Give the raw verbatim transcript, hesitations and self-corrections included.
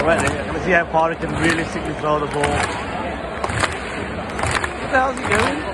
Wet it. Let's see how far he can realistically throw the ball. What the hell's he doing?